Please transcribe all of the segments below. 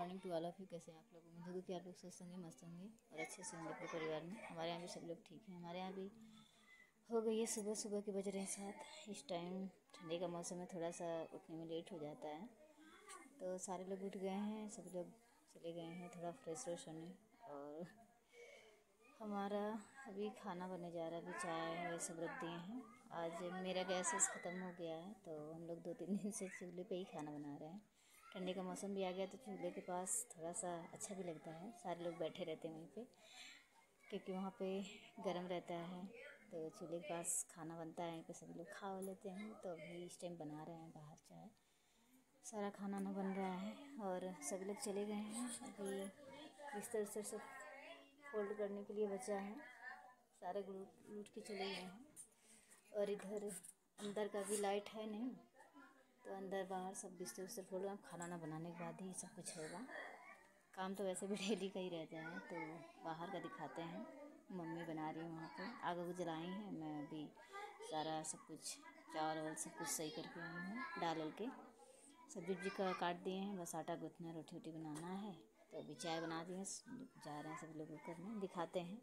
Morning to all of you. कैसे हैं आप लोग? उम्मीद है कि आप लोग स्वस्थ होंगे, मस्त होंगे और अच्छे से होंगे अपने परिवार में। हमारे यहाँ भी सब लोग ठीक हैं। हमारे यहाँ भी हो गई है सुबह। सुबह के बज रहे हैं 7। इस टाइम ठंडी का मौसम है, थोड़ा सा उठने में लेट हो जाता है, तो सारे लोग उठ गए हैं, सब लोग चले गए हैं थोड़ा फ्रेश व्रेश होने। और हमारा अभी खाना बनने जा रहा है, अभी चाय सब रख दिए हैं। आज मेरा गैस ख़त्म हो गया है, तो हम लोग 2-3 दिन से चूल्हे पे ही खाना बना रहे हैं। ठंडी का मौसम भी आ गया, तो चूल्हे के पास थोड़ा सा अच्छा भी लगता है। सारे लोग बैठे रहते हैं वहीं पे, क्योंकि वहाँ पे गर्म रहता है, तो चूल्हे के पास खाना बनता है, तो सभी लोग खा लेते हैं। तो अभी इस टाइम बना रहे हैं बाहर चाय, सारा खाना ना बन रहा है और सभी लोग चले गए हैं। अभी बिस्तर उस्तर सब फोल्ड करने के लिए बचा है, सारे ग्रुप लूट के चले गए हैं। और इधर अंदर का भी लाइट है नहीं, तो अंदर बाहर सब बिस्तर उस्तर फोल्ड, खाना ना बनाने के बाद ही सब कुछ होगा। काम तो वैसे भी डेली का ही रहता है, तो बाहर का दिखाते हैं। मम्मी बना रही है वहाँ पे, आग उग जलाई हैं। मैं अभी सारा सब कुछ चावल वावल सब कुछ सही करके आई हूँ, डाल उल के सब्जी उब्जी का काट दिए हैं, बस आटा गूँथना, रोटी वोटी बनाना है। तो अभी चाय बना दिए, जा रहे हैं सब लोग करने, दिखाते हैं।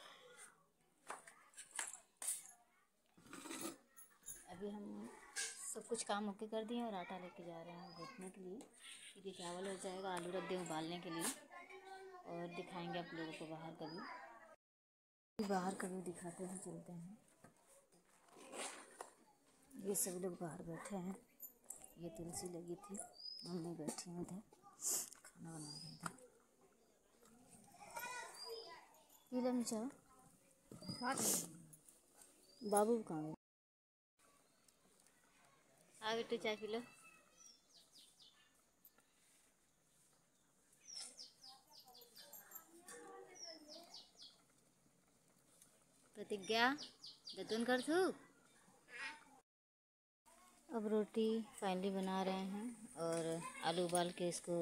अभी हम सब कुछ काम ओके कर दिए और आटा लेके जा रहे हैं गूँथने के लिए, क्योंकि चावल हो जाएगा। आलू रख दें उबालने के लिए, और दिखाएंगे आप लोगों को बाहर का भी दिखाते हैं, चलते हैं। ये सब लोग बाहर बैठे हैं, ये तुलसी लगी थी, मम्मी बैठी हैं उधर खाना बना रही थी। पीला में चाय बाबू कहाँ गए? आ बेटे चाय पी लो। प्रतिज्ञा जतन कर थू। अब रोटी फाइनली बना रहे हैं, और आलू उबाल के इसको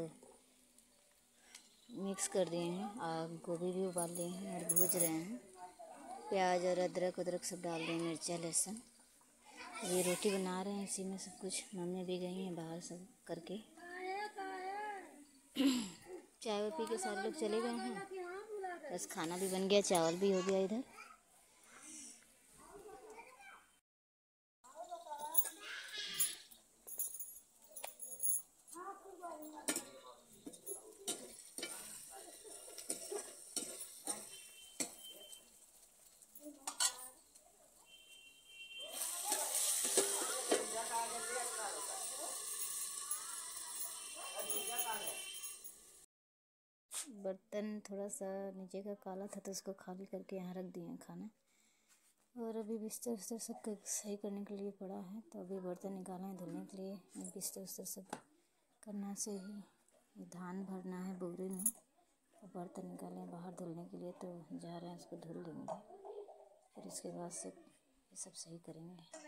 मिक्स कर दिए हैं, और गोभी भी उबाल लिए हैं और भूज रहे हैं। प्याज और अदरक सब डाल रहे हैं, मिर्चा लहसुन। ये रोटी बना रहे हैं, इसी में सब कुछ। मम्मी भी गई हैं बाहर सब करके, चाय पी के सारे लोग चले गए हैं। बस खाना भी बन गया, चावल भी हो गया इधर। बर्तन थोड़ा सा नीचे का काला था, तो उसको खाली करके यहाँ रख दिए हैं खाना। और अभी बिस्तर उस्तर सब सही करने के लिए पड़ा है, तो अभी बर्तन निकाले हैं धुलने के लिए। बिस्तर उस्तर सब करना से ही धान भरना है बोरे में, तो बर्तन निकाले हैं बाहर धुलने के लिए, तो जा रहे हैं उसको धुल लेंगे, फिर इसके बाद से ये सब सही करेंगे।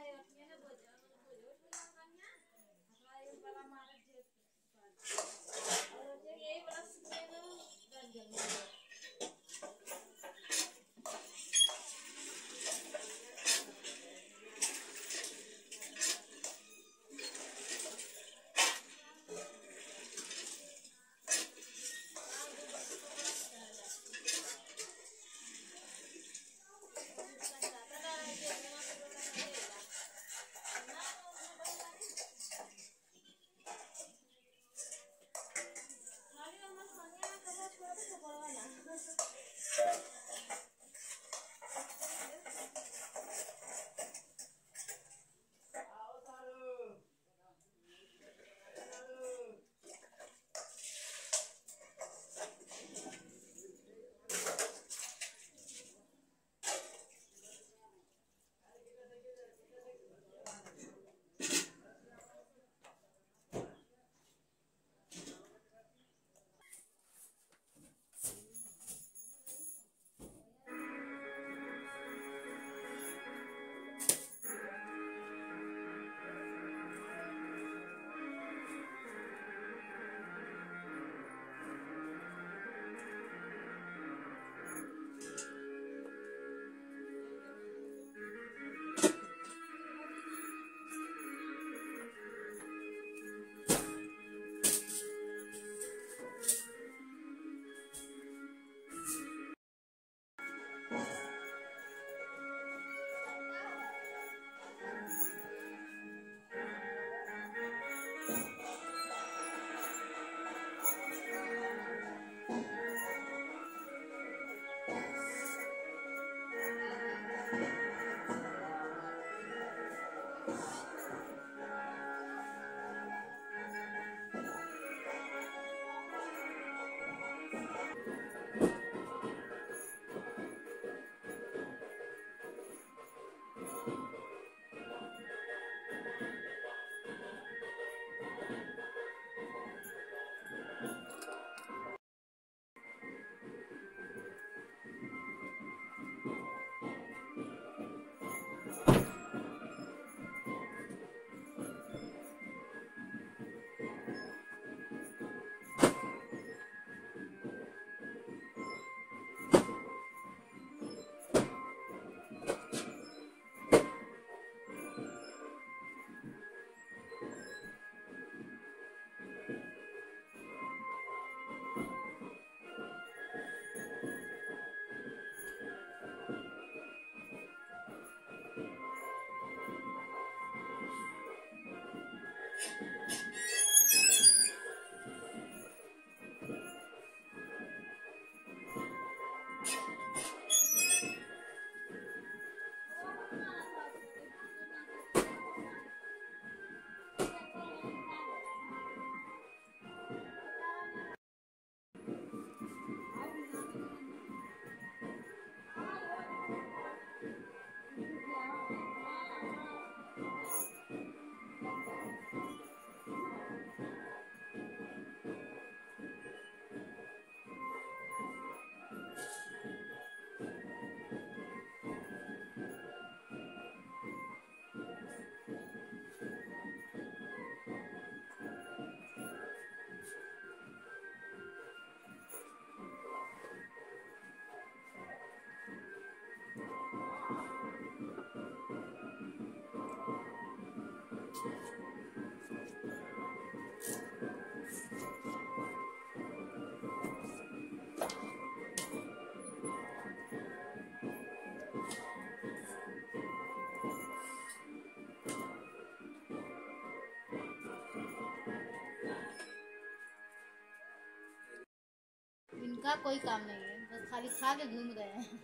उनका कोई काम नहीं है, बस खाली खा के घूम रहे हैं।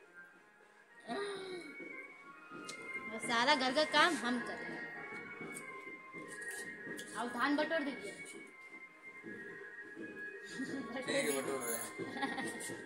बस सारा घर का काम हम कर रहे हैं। अब धान बटोर दीजिए। बटोर रहे हैं।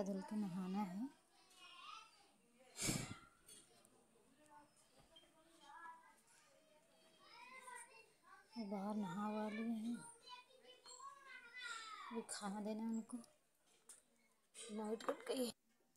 धुल के नहाना है। बाहर नहा वाले हैं, वो खाना देना है उनको। लाइट कट गई है।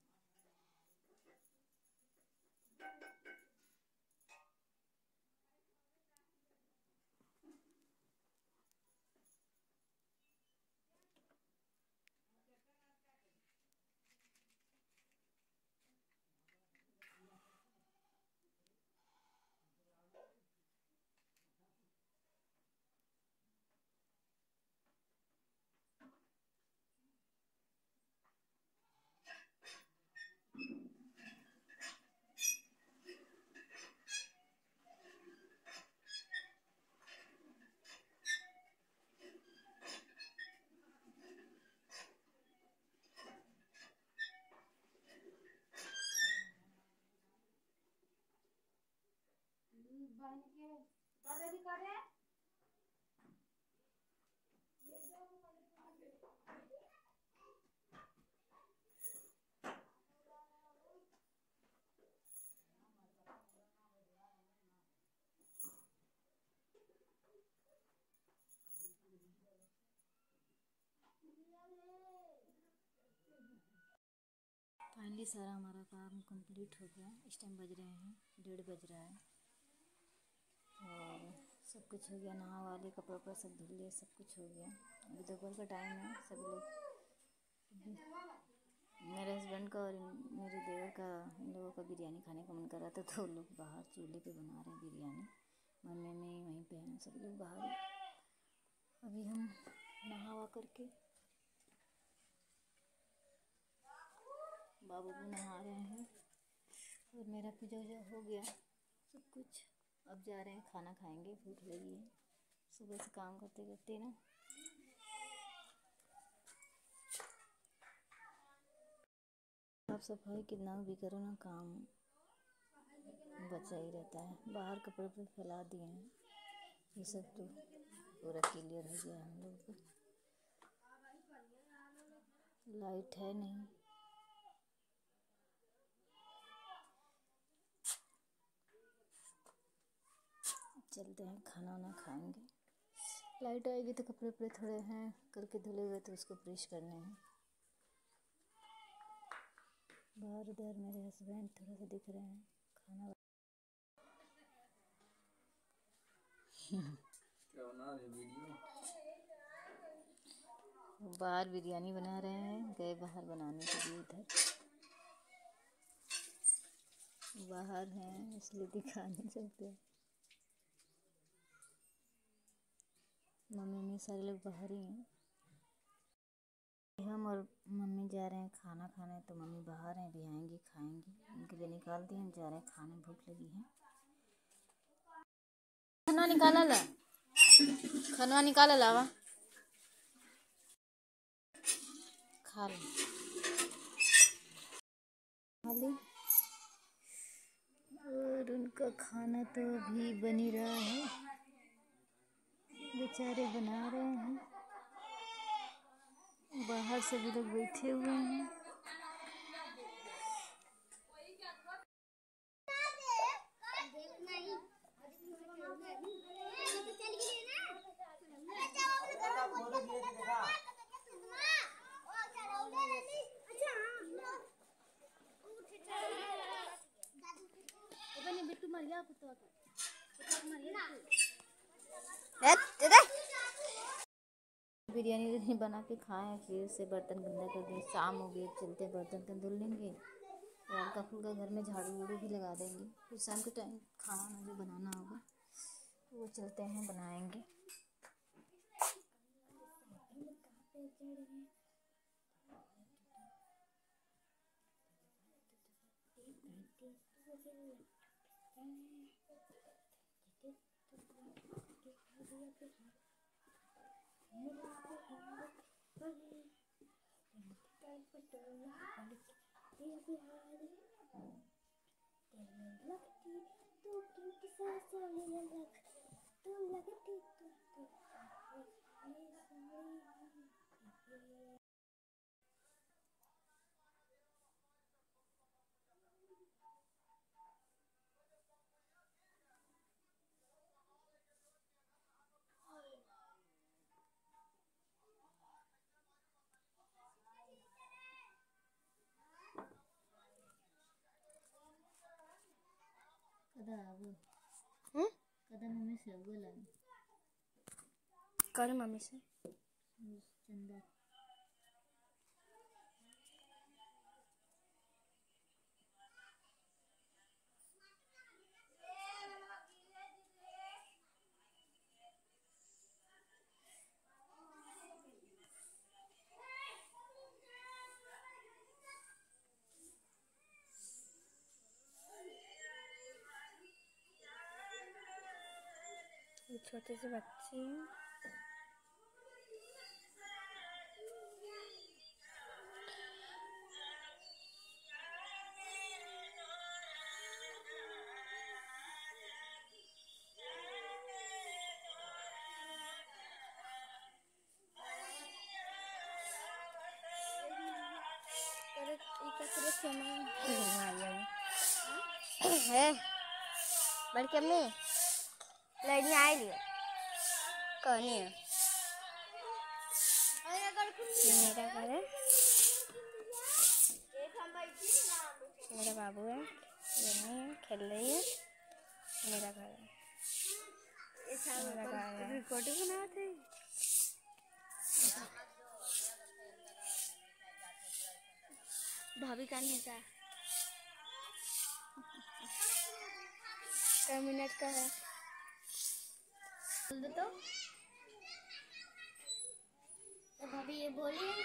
फाइनली सारा हमारा काम कंप्लीट हो गया। इस टाइम बज रहे हैं 1:30 बज रहा है और सब कुछ हो गया। नहा वाले कपड़ा वपड़ा सब धुल लिए, सब कुछ हो गया। अभी दोपहर का टाइम है। सब लोग, मेरे हस्बैंड का और मेरे देवर का, इन लोगों का बिरयानी खाने का मन कर रहा था तो लोग बाहर चूल्हे पे बना रहे हैं बिरयानी। मम्मी में वहीं पे हैं, सब लोग बाहर। अभी हम नहा करके बाबू भी नहा रहे हैं और मेरा पूजा वूजा हो गया सब कुछ। अब जा रहे हैं, खाना खाएंगे, भूख लगी है सुबह से काम करते करते ना। साफ सफाई कितना भी करो ना, काम बचा ही रहता है। बाहर कपड़े पे फैला दिए हैं, ये सब तो पूरा क्लियर हो गया हम लोग को। लाइट है नहीं, चलते हैं खाना वाना खाएंगे। लाइट आएगी तो कपड़े वपड़े थोड़े हैं करके धुले हुए तो उसको प्रेस करने हैं। बाहर उधर मेरे हस्बैंड थोड़ा सा दिख रहे हैं। खाना बाहर बिरयानी बना रहे हैं, गए बाहर बनाने के लिए। इधर बाहर हैं इसलिए दिखा नहीं सकते। मम्मी सारे लोग बाहर ही हैं। हम और मम्मी जा रहे हैं खाना खाने, तो मम्मी बाहर हैं, अभी आएंगी खाएंगी। उनके लिए निकाल दिए, हम जा रहे हैं खाने, भूख लगी है। खाना निकाला ला, खाना निकाला लावा, खा लो। और उनका खाना तो अभी बन ही रहा है, बेचारे बना रहे हैं। बाहर सभी लोग बैठे हुए हैं। बिरयानी बना के खाएं, फिर से बर्तन गंदा कर दें। शाम हो गई, चलते बर्तन धुल लेंगे और हल्का फुल्का घर में झाड़ू वूड़ू भी लगा देंगे। फिर शाम के टाइम खाना जो बनाना होगा वो चलते हैं बनाएंगे। कदम मम्मी से बोला कर मम्मी से चंदा छोटे से बच्चे हैं। है बड़के में लड़नी आई लियो कहनी है मेरा बाबू है खेल रही है मेरा घर है रिकॉर्डिंग बना थे भाभी का नहीं था कई मिनट का है तो भाभी ये बोली है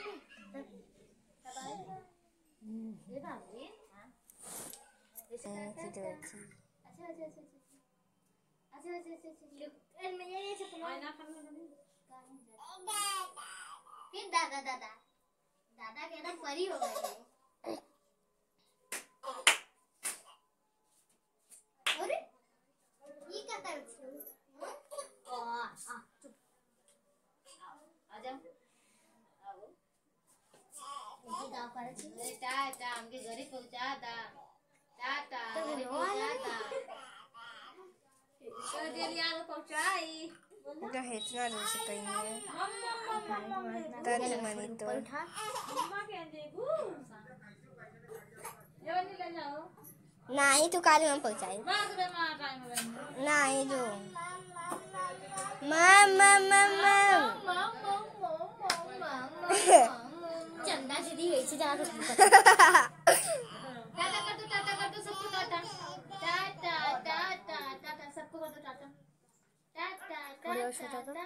ये भाभी अच्छा फिर दादा दादा दादा के एकदम परी हो गए अरे ये क्या कर टाटा हमके घरे पहुंचा दा टाटा पहुंचाई इतना दूर से कहीं है तनी मनी तो नहीं तू काली में पहुंचाई नहीं जो चंदा दीदी ऐसे जा टाटा कर दो सबको टाटा टाटा टाटा टाटा सबको कर दो टाटा टाटा टाटा टाटा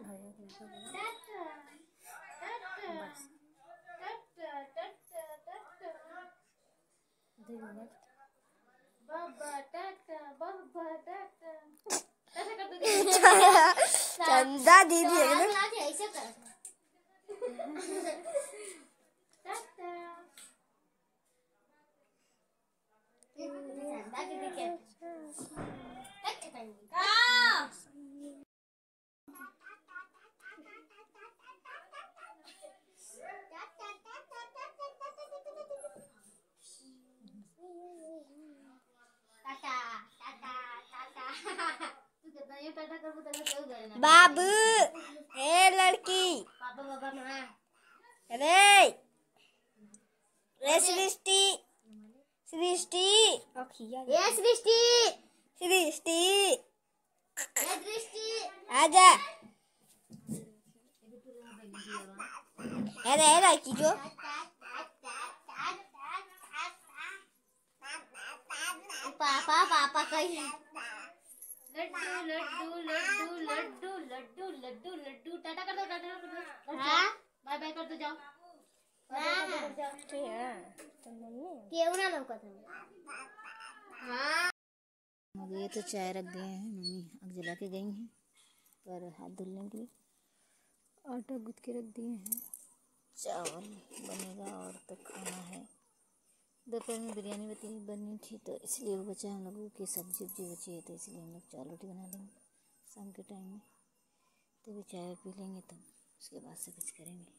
चंदा दीदी ऐसे कर चंदा दीदी क्या बाबू ए लड़की पापा पापा माँ अरे सृष्टि सृष्टि ये सृष्टि सृष्टि आजा अरे लड़की जो पापा पापा कही लड्डू लड्डू लड्डू लड्डू लड्डू लड्डू लड्डू टाटा कर दो हाँ बाय बाय कर दो जाओ क्यों ना लौका था हाँ ये तो चाय रख दिए हैं मम्मी आग जला के गई हैं पर हाथ धुलने के लिए आटा गूंथ के रख दिए हैं चावल बनेगा और तो खाना है दोपहर में बिरयानी बनी थी तो इसलिए वो बचा हम लोगों की सब्जी बची है तो इसलिए हम लोग चावल रोटी बना लेंगे शाम के टाइम में तो भी चाय पी लेंगे तब उसके बाद से कुछ करेंगे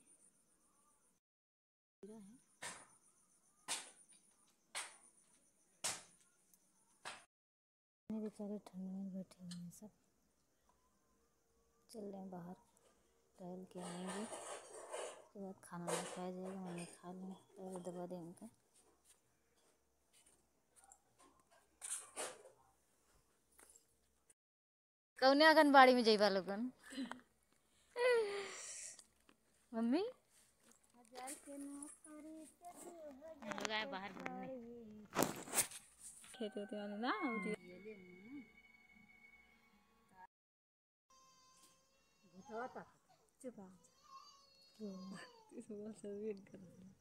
बेचारे ठंड में बैठे हुए हैं सब चल रहे हैं बाहर टहल के आएंगे उसके बाद खाना नहीं खाया जाएगा मम्मी खा लें पहले दबा दें उनका कौने आंगनबाड़ी में जाइबा लोगन मम्मी बाहर घूमने खेत होते वाले ना चुप